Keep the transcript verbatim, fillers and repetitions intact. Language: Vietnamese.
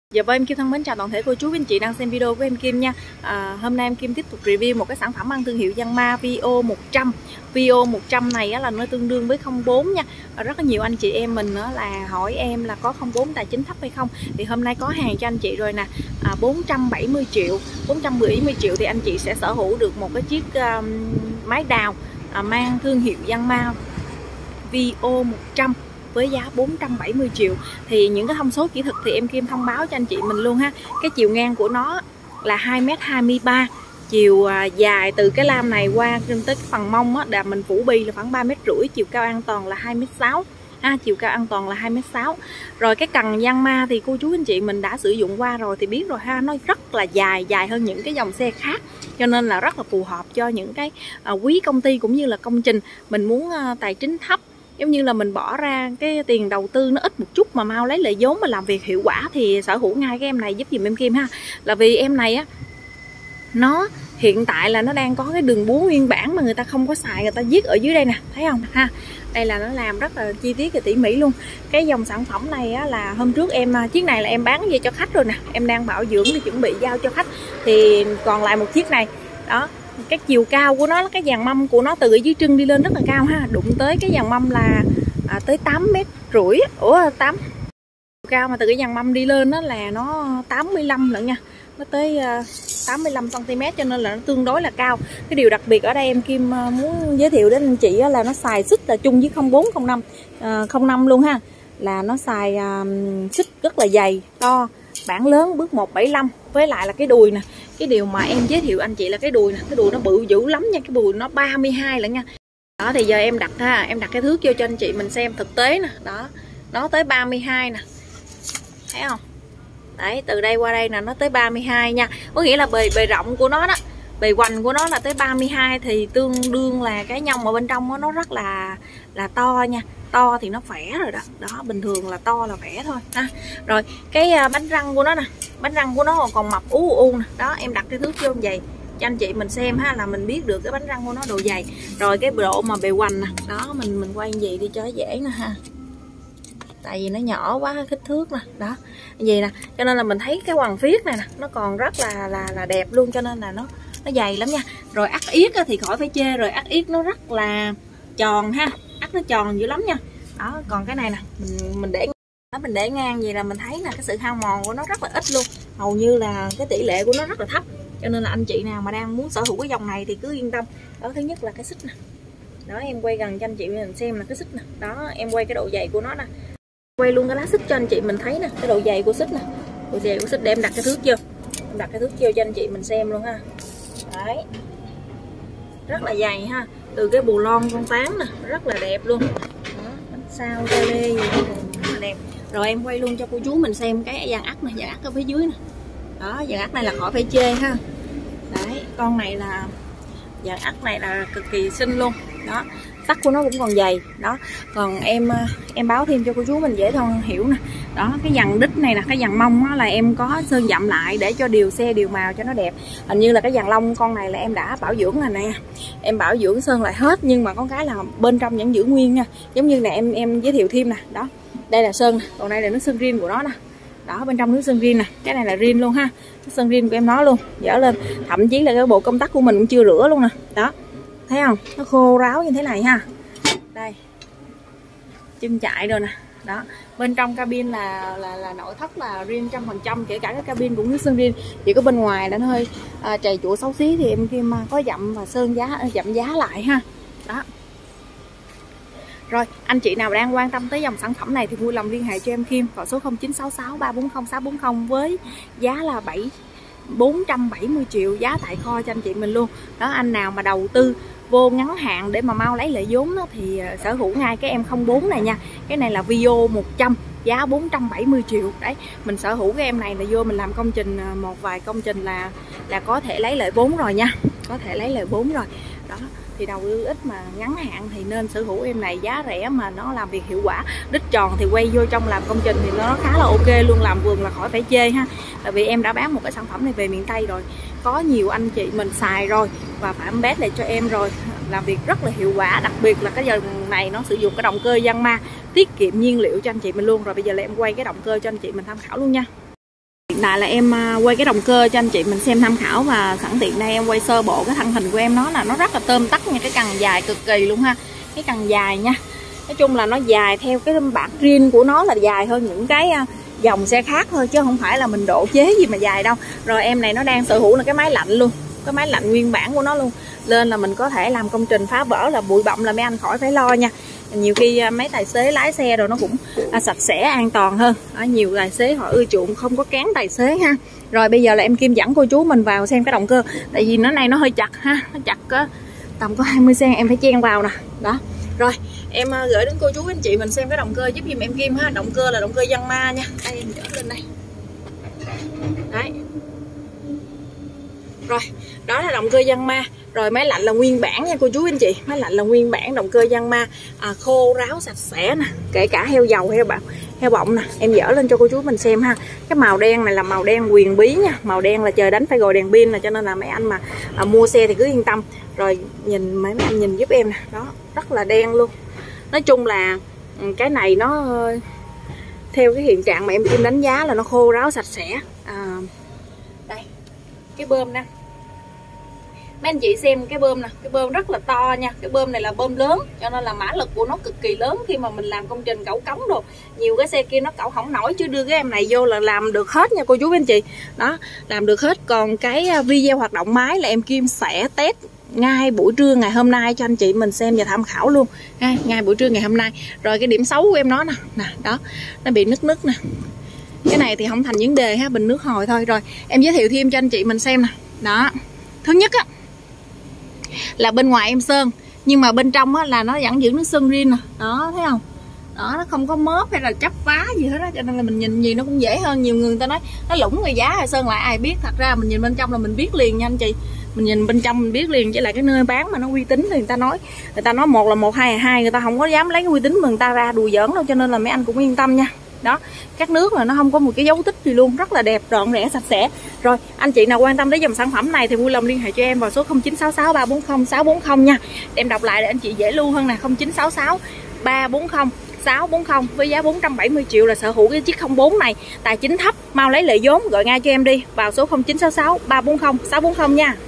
Dạ vâng, em Kim thân mến chào toàn thể cô chú anh chị đang xem video của em Kim nha. à, Hôm nay em Kim tiếp tục review một cái sản phẩm mang thương hiệu Yanmar vi o một trăm. vi o một trăm này á, là nó tương đương với không bốn nha. à, Rất là nhiều anh chị em mình á, là hỏi em là có không bốn tài chính thấp hay không. Thì hôm nay có hàng cho anh chị rồi nè. à, bốn trăm bảy mươi triệu, bốn trăm bảy mươi triệu thì anh chị sẽ sở hữu được một cái chiếc uh, máy đào uh, mang thương hiệu Yanmar vi o một trăm với giá bốn trăm bảy mươi triệu. Thì những cái thông số kỹ thuật thì em Kim thông báo cho anh chị mình luôn ha. Cái chiều ngang của nó là hai mét hai mươi ba, chiều à, dài từ cái lam này qua tới cái phần mông á, là mình phủ bi là khoảng ba mét rưỡi, chiều cao an toàn là hai mét sáu. Ha, chiều cao an toàn là hai mét sáu. Rồi cái cần Yanmar thì cô chú anh chị mình đã sử dụng qua rồi thì biết rồi ha, nó rất là dài, dài hơn những cái dòng xe khác, cho nên là rất là phù hợp cho những cái à, quý công ty cũng như là công trình mình muốn à, tài chính thấp, giống như là mình bỏ ra cái tiền đầu tư nó ít một chút mà mau lấy lại vốn mà làm việc hiệu quả thì sở hữu ngay cái em này giúp giùm em Kim ha. Là vì em này á, nó hiện tại là nó đang có cái đường búa nguyên bản mà người ta không có xài, người ta viết ở dưới đây nè, thấy không ha. Đây là nó làm rất là chi tiết và tỉ mỉ luôn. Cái dòng sản phẩm này á, là hôm trước em chiếc này là em bán về cho khách rồi nè, em đang bảo dưỡng để chuẩn bị giao cho khách, thì còn lại một chiếc này đó. Cái chiều cao của nó, cái dàn mâm của nó từ ở dưới chân đi lên rất là cao ha, đụng tới cái dàn mâm là à, tới tám mét rưỡi. Ủa tám cao mà từ cái dàn mâm đi lên đó là nó tám mươi lăm lận nha, nó tới uh, tám mươi lăm xăng ti mét, cho nên là nó tương đối là cao. Cái điều đặc biệt ở đây em Kim uh, muốn giới thiệu đến anh chị là nó xài xích là chung với không bốn không năm uh, không năm luôn ha, là nó xài uh, xích rất là dày to, bản lớn bước một bảy lăm. Với lại là cái đùi nè, cái điều mà em giới thiệu anh chị là cái đùi nè, cái đùi nó bự dữ lắm nha, cái đùi nó ba mươi hai lận nha. Đó thì giờ em đặt ha, em đặt cái thước vô cho anh chị mình xem thực tế nè, đó, nó tới ba mươi hai nè, thấy không? Đấy, từ đây qua đây là nó tới ba mươi hai nha, có nghĩa là bề bề rộng của nó đó, bề hoành của nó là tới ba mươi hai, thì tương đương là cái nhông ở bên trong đó, nó rất là là to nha. To thì nó khỏe rồi đó, đó bình thường là to là khỏe thôi ha. Rồi cái uh, bánh răng của nó nè, bánh răng của nó còn mập ú u nè, đó em đặt cái thước vô như vậy cho anh chị mình xem ha, là mình biết được cái bánh răng của nó độ dày. Rồi cái độ mà bề hoành nè, đó mình mình quay như vậy đi cho nó dễ nè ha, tại vì nó nhỏ quá kích thước nè, đó gì nè, cho nên là mình thấy cái hoàng phiết này nè nó còn rất là là là đẹp luôn, cho nên là nó nó dày lắm nha. Rồi ắt yết thì khỏi phải chê rồi, ắt yết nó rất là tròn ha, ắt nó tròn dữ lắm nha. Đó, còn cái này nè, mình mình để nó mình để ngang gì là mình thấy là cái sự hao mòn của nó rất là ít luôn, hầu như là cái tỷ lệ của nó rất là thấp, cho nên là anh chị nào mà đang muốn sở hữu cái dòng này thì cứ yên tâm. Đó, thứ nhất là cái xích nè, đó em quay gần cho anh chị mình xem là cái xích nè, đó em quay cái độ dày của nó nè, quay luôn cái lá xích cho anh chị mình thấy nè, cái độ dày của xích nè, độ dày của xích để em đặt cái thước vô, em đặt cái thước vô cho anh chị mình xem luôn ha. Đấy, rất là dày ha, từ cái bù lon con tám nè, rất là đẹp luôn. Đó, bánh sao tê lê gì rất là đẹp. Rồi em quay luôn cho cô chú mình xem cái dàn ắt này, dàn ắt ở phía dưới nè. Đó, dàn ắt này là khỏi phải chê ha. Đấy, con này là dàn ắt này là cực kỳ xinh luôn. Đó, tắc của nó cũng còn dày. Đó, còn em em báo thêm cho cô chú mình dễ thông hiểu nè. Đó, cái dàn đít này nè, cái dàn mông á, là em có sơn dặm lại để cho điều xe điều màu cho nó đẹp. Hình như là cái dàn lông con này là em đã bảo dưỡng rồi nè, em bảo dưỡng sơn lại hết, nhưng mà có cái là bên trong vẫn giữ nguyên nha, giống như là em em giới thiệu thêm nè. Đó, đây là sơn nè, còn đây là nước sơn rin của nó nè. Đó, bên trong nước sơn rin nè, cái này là rin luôn ha, nước sơn rin của em nó luôn, dở lên, thậm chí là cái bộ công tắc của mình cũng chưa rửa luôn nè. Đó, thấy không, nó khô ráo như thế này ha. Đây, chân chạy rồi nè. Đó, bên trong cabin là là là nội thất là rin trăm phần trăm, kể cả cái cabin cũng nước sơn rin, chỉ có bên ngoài đã hơi à, trầy chủa xấu xí thì em Kim có dặm và sơn giá, dặm giá lại ha. Đó. Rồi, anh chị nào đang quan tâm tới dòng sản phẩm này thì vui lòng liên hệ cho em Kim vào số không chín sáu sáu ba bốn không sáu bốn không với giá là bốn trăm bảy mươi triệu, giá tại kho cho anh chị mình luôn. Đó, anh nào mà đầu tư vô ngắn hạn để mà mau lấy lại vốn đó, thì sở hữu ngay cái em không bốn này nha. Cái này là vi o một trăm, giá bốn trăm bảy mươi triệu. Đấy, mình sở hữu cái em này là vô mình làm công trình, một vài công trình là là có thể lấy lại vốn rồi nha, có thể lấy lại vốn rồi. Đó, thì đầu tư ít mà ngắn hạn thì nên sở hữu em này, giá rẻ mà nó làm việc hiệu quả. Đít tròn thì quay vô trong làm công trình thì nó khá là ok luôn, làm vườn là khỏi phải chê ha. Tại vì em đã bán một cái sản phẩm này về miền Tây rồi, có nhiều anh chị mình xài rồi và phản bét lại cho em rồi, làm việc rất là hiệu quả. Đặc biệt là cái dòng này nó sử dụng cái động cơ Yanmar, tiết kiệm nhiên liệu cho anh chị mình luôn. Rồi bây giờ là em quay cái động cơ cho anh chị mình tham khảo luôn nha. hiện tại là em quay cái động cơ cho anh chị mình xem tham khảo, và sẵn tiện đây em quay sơ bộ cái thân hình của em. Nó là nó rất là tôm tắt nha, cái cần dài cực kỳ luôn ha, cái cần dài nha. Nói chung là nó dài theo cái bản riêng của nó, là dài hơn những cái dòng xe khác thôi, chứ không phải là mình độ chế gì mà dài đâu. Rồi em này nó đang sở hữu là cái máy lạnh luôn, cái máy lạnh nguyên bản của nó luôn, lên là mình có thể làm công trình phá vỡ là bụi bặm là mấy anh khỏi phải lo nha. Nhiều khi mấy tài xế lái xe rồi nó cũng à, sạch sẽ an toàn hơn. Ở nhiều tài xế họ ưa chuộng không có cán tài xế ha. Rồi bây giờ là em Kim dẫn cô chú mình vào xem cái động cơ, tại vì nó này nó hơi chặt ha, nó chặt có tầm có hai mươi xăng-ti-mét, em phải chen vào nè. Đó. Rồi em gửi đến cô chú anh chị mình xem cái động cơ giúp giùm em Kim ha. Động cơ là động cơ Yanmar nha. Đây em trở lên đây. Đấy. Rồi, đó là động cơ Yanmar. Rồi máy lạnh là nguyên bản nha cô chú anh chị. Máy lạnh là nguyên bản động cơ Yanmar, à, khô ráo sạch sẽ nè, kể cả heo dầu heo bọng, heo bọng nè. Em dỡ lên cho cô chú mình xem ha. Cái màu đen này là màu đen quyền bí nha. Màu đen là trời đánh phải gồi đèn pin nè, cho nên là mấy anh mà à, mua xe thì cứ yên tâm. Rồi nhìn mấy anh nhìn giúp em nè, đó, rất là đen luôn. Nói chung là cái này nó theo cái hiện trạng mà em Kim đánh giá là nó khô ráo sạch sẽ. À, đây, cái bơm nè. Mấy anh chị xem cái bơm nè, cái bơm rất là to nha. Cái bơm này là bơm lớn, cho nên là mã lực của nó cực kỳ lớn khi mà mình làm công trình cẩu cống đồ. Nhiều cái xe kia nó cẩu không nổi, chứ đưa cái em này vô là làm được hết nha cô chú anh chị. Đó, làm được hết. Còn cái video hoạt động máy là em Kim sẽ test ngay buổi trưa ngày hôm nay cho anh chị mình xem và tham khảo luôn ha, ngay buổi trưa ngày hôm nay. Rồi cái điểm xấu của em nó nè, nè đó, nó bị nứt nứt nè. Cái này thì không thành vấn đề ha, bình nước hồi thôi. Rồi em giới thiệu thêm cho anh chị mình xem nè. Đó, thứ nhất á là bên ngoài em sơn, nhưng mà bên trong á là nó vẫn giữ nước sơn riêng nè. Đó, thấy không? Đó, nó không có mớp hay là chắp vá gì hết á, cho nên là mình nhìn gì nó cũng dễ hơn. Nhiều người người ta nói nó lủng người giá hay sơn lại ai biết, thật ra mình nhìn bên trong là mình biết liền nha anh chị. Mình nhìn bên trong mình biết liền, chứ là cái nơi bán mà nó uy tín thì người ta nói, người ta nói một là một, hai là hai, người ta không có dám lấy cái uy tín mà người ta ra đùa giỡn đâu, cho nên là mấy anh cũng yên tâm nha. Đó, các nước là nó không có một cái dấu tích gì luôn, rất là đẹp, trọn rẽ, sạch sẽ. Rồi anh chị nào quan tâm đến dòng sản phẩm này thì vui lòng liên hệ cho em vào số không chín sáu sáu ba bốn không sáu bốn không nha. Em đọc lại để anh chị dễ lưu hơn nè, không chín sáu sáu ba bốn không sáu bốn không với giá bốn trăm bảy mươi triệu là sở hữu cái chiếc không bốn này. Tài chính thấp, mau lấy lợi vốn, gọi ngay cho em đi vào số không chín sáu sáu ba bốn không sáu bốn không nha.